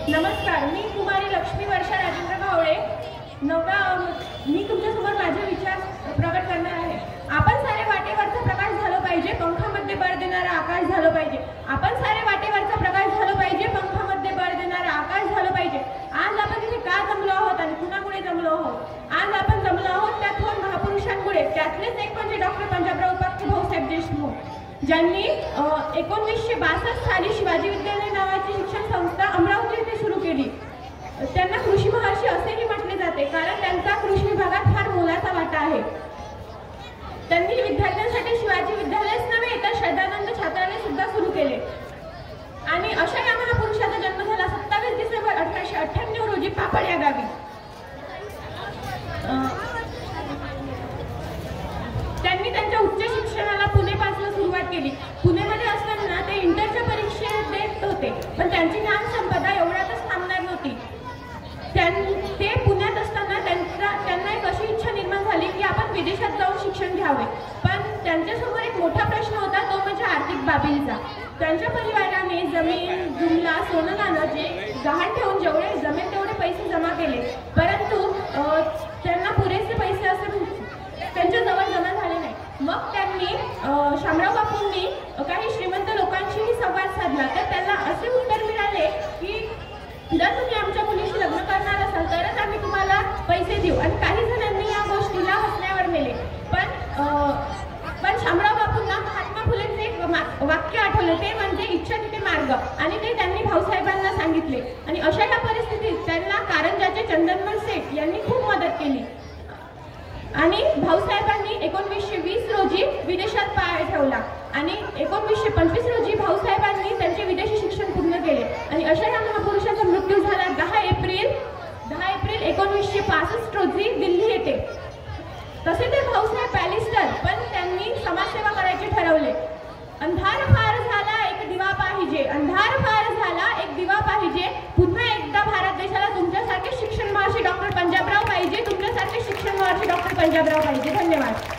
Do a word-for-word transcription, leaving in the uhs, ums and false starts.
नमस्कार, मी कुमारी लक्ष्मी वर्षा राजेंद्र भावळे नवरा मी तुमच्यासमोर माझे विचार प्रकट करणार आहे। आपण सारे वाटेवरचा प्रकाश झालो पाहिजे, पंखामध्ये बळ देणारा आकाश झालो पाहिजे। आपण सारे वाटेवरचा प्रकाश झालो पाहिजे, पंखामध्ये बळ देणारा आकाश झालो पाहिजे। आज आपण इथे का जमलो आहोत आणि कुणामुळे जमलो आहोत? आज आपण जमलो आहोत त्या थोर महापुरुषांमुळे। त्यातलेच एक म्हणजे डॉक्टर पंजाबराव उपाख्य भाऊसाहेब देशमुख, ज्यांनी एकोणीसशे बासष्ट साली शिवाजी विद्यालय नावाची शिक्षण संस्था अमरावती येथे सुरू केली। त्यांना कृषी महर्षी असेही म्हटले जाते, कारण त्यांचा कृषी विभागात फार मोलाचा वाटा आहे। त्यांनी विद्यार्थ्यांसाठी शिवाजी विद्यालयच नव्हे तर शरदानंद छात्रालय सुद्धा सुरू केले। आणि अशा या महापुरुषाचा जन्म झाला सत्तावीस डिसेंबर अठराशे अठ्ठ्याण्णव रोजी पापड या गावी। त्यांनी त्यांच्या उच्च शिक्षणाला पुणेपासून सुरुवात केली। पुणेमध्ये असताना ते इंटरच्या परीक्षा देत होते, पण त्यांची ज्ञान संपदा एवढ्यातच थांबणार नव्हती। ते पुण्यात असताना त्यांचा त्यांना एक अशी इच्छा निर्माण झाली की आपण विदेशात जाऊन शिक्षण घ्यावे। पण त्यांच्यासमोर एक मोठा प्रश्न होता, तो म्हणजे आर्थिक बाबींचा। त्यांच्या परिवाराने जमीन, जुमला, सोनं नाणं जे गहाण ठेवून जेवढे जमेल तेवढे पैसे जमा केले, परंतु त्यांना पुरेसे पैसे असे त्यांच्या जवळ जमा झाले नाही। मग त्यांनी शामराव बापूंनी काही श्रीमंत लोकांशीही संवाद साधला, तर त्यांना असे उत्तर मिळाले की जर तुम्ही आमच्या मुलीशी लग्न करणार असाल तरच आम्ही तुम्हाला पैसे देऊ। आणि काही जणांनी या गोष्टीला हसण्यावर नेले, पण पण शामराव बापूंना महात्मा फुलेंचे एक वाक्य आठवले, ते म्हणजे इच्छा तिथे मार्ग, आणि ते त्यांनी भाऊसाहेबांना सांगितले। आणि अशा या परिस्थितीत त्यांना कारंजाचे चंदनमल सेठ यांनी खूप मदत केली। आणि भाऊसाहेबांनी एकोणवीसशे वीस रोजी विदेशात पाय ठेवला आणि एकोणवीसशे पंचवीस रोजी भाऊसाहेबांनी त्यांचे विदेशी शिक्षण पूर्ण केले। आणि अशा या महापुरुषाचा मृत्यू झाला दहा एप्रिल दहा एप्रिल एकोणवीसशे पासष्ट रोजी दिल्ली येथे। तसे ते भाऊसाहेब बॅरिस्टर, पण त्यांनी समाजसेवा करायचे ठरवले। अंधार फार झाला एक दिवा पाहिजे, अंधार फार झाला एक दिवा पाहिजे। पुन्हा एकदा भारत देशाला तुमच्यासारखे शिक्षण महर्षी डॉक्टर पंजाबराव पाहिजे, तुमच्यासारखे शिक्षण महर्षी डॉक्टर पंजाबराव पाहिजे। धन्यवाद।